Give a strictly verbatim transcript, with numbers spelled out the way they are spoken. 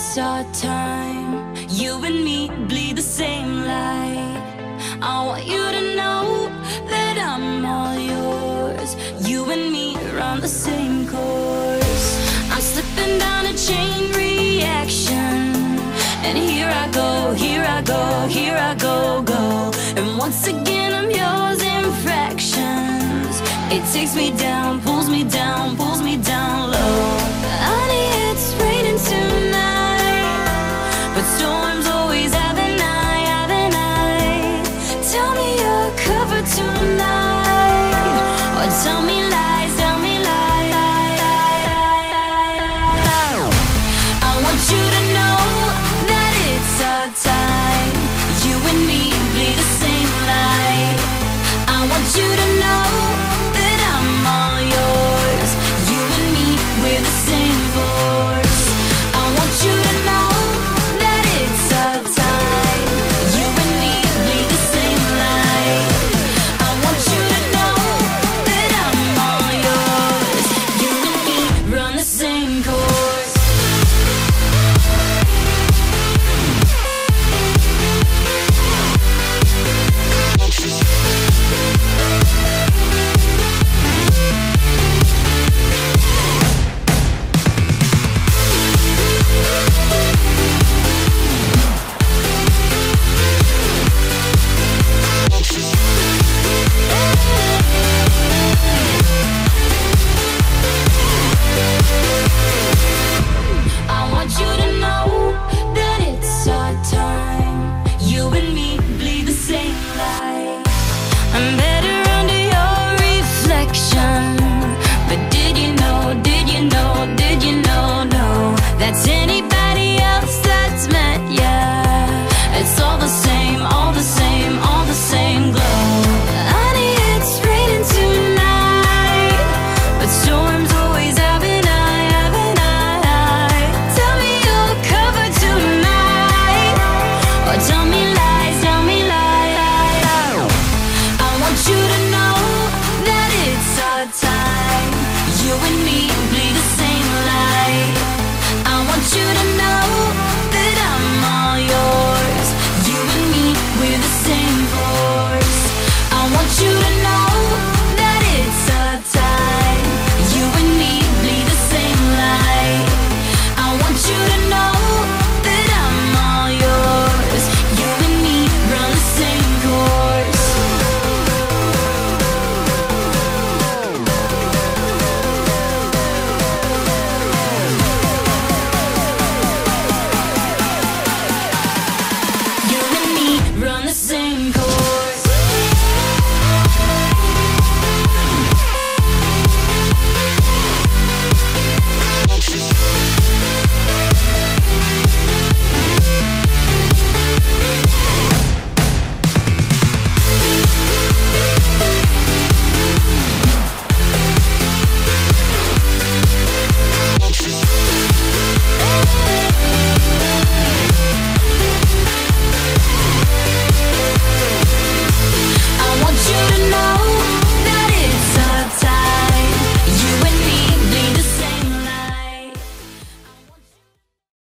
it's our time. You and me bleed the same light. I want you to know that I'm all yours. You and me run the same course. I'm slipping down a chain reaction, and here I go, here I go, here I go, go. And once again I'm yours in fractions. It takes me down, pulls me down, pulls me down low. Honey, it's raining tonight, but storms always have an eye, have an eye. Tell me you're covered tonight, or tell me lies, tell me lies. I want you to know that it's our time. You and me bleed the same light. I want you to know that I'm all yours. You and me, we're the same force. I want you to know that it's our time. You and me bleed the same light. I want you to know that I'm all yours. You and me run the same course. I want you to know that it's our time. You and me bleed the same light. I'm better under your reflection. But did you know, did you know, did you know, no, that's it.